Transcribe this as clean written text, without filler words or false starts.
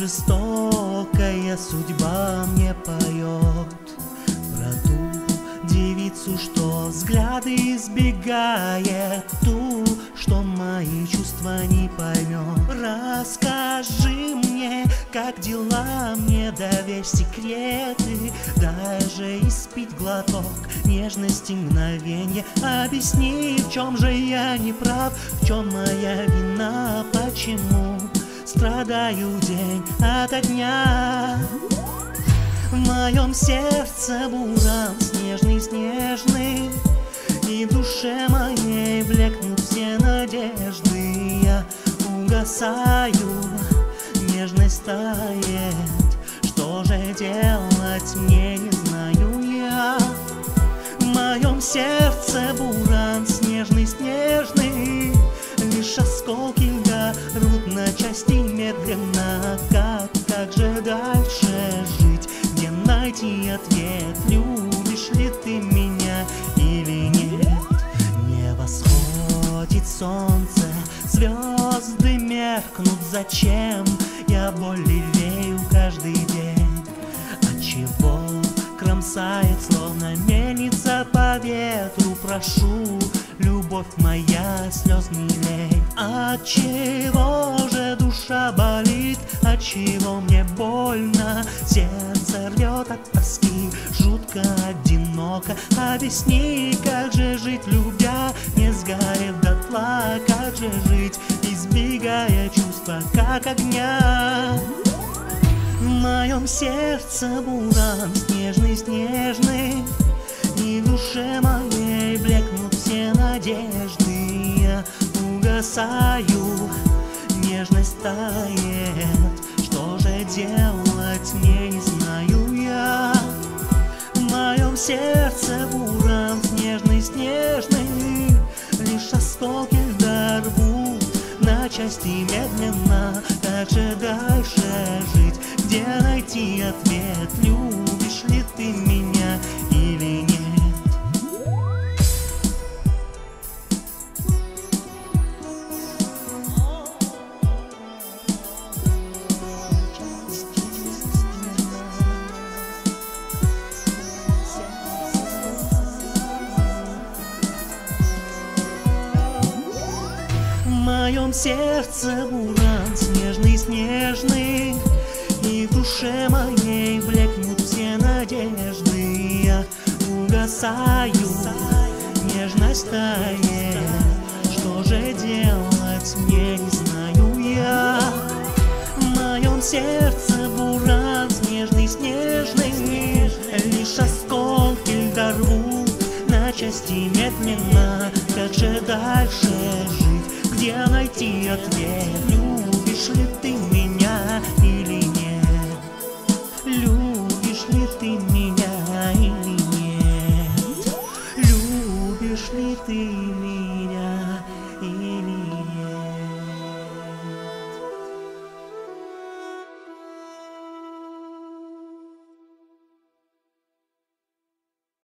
жестокая судьба мне поет про ту девицу, что взгляды избегает, ту, что мои чувства не поймет. Расскажи мне, как дела, мне доверь секреты, даже испить глоток нежности мгновенье. Объясни, в чем же я не прав, в чем моя вина, почему страдаю день ото дня. В моем сердце буран снежный-снежный, и в душе моей блекнут все надежды. Я угасаю, нежность тает, что же делать мне не знаю я. В моем сердце буран снежный-снежный, лишь осколки льда рвут на части медленно. Как же дальше жить, где найти ответ? Любишь ли ты меня или нет? Не восходит солнце, звезды меркнут. Зачем я боль лелею каждый день? Отчего кромсает, словно мельница по ветру? Прошу, любовь моя, слез не лей. Отчего же душа болит, отчего мне больно? Сердце рвет от тоски, жутко одиноко. Объясни, как же жить, любя, не сгорев дотла? Как же жить, избегая чувства, как огня? В моем сердце буран снежный-снежный, и в душе моей блекнут все надежды. Я угасаю, нежность тает, что же делать мне не знаю я. В моем сердце буран снежный-снежный, лишь осколки льда рвут на части медленно. Как же дальше жить, где найти ответ? Любишь ли ты меня или нет? В моем сердце буран снежный-снежный, и в душе моей блекнут все надежды. Я угасаю, нежность тает, что же делать мне не знаю я. В моем сердце буран снежный-снежный, лишь осколки льда рвут на части медленно. Как же дальше жить, где найти ответ? Любишь ли ты меня или нет? Любишь ли ты меня или нет? Любишь ли ты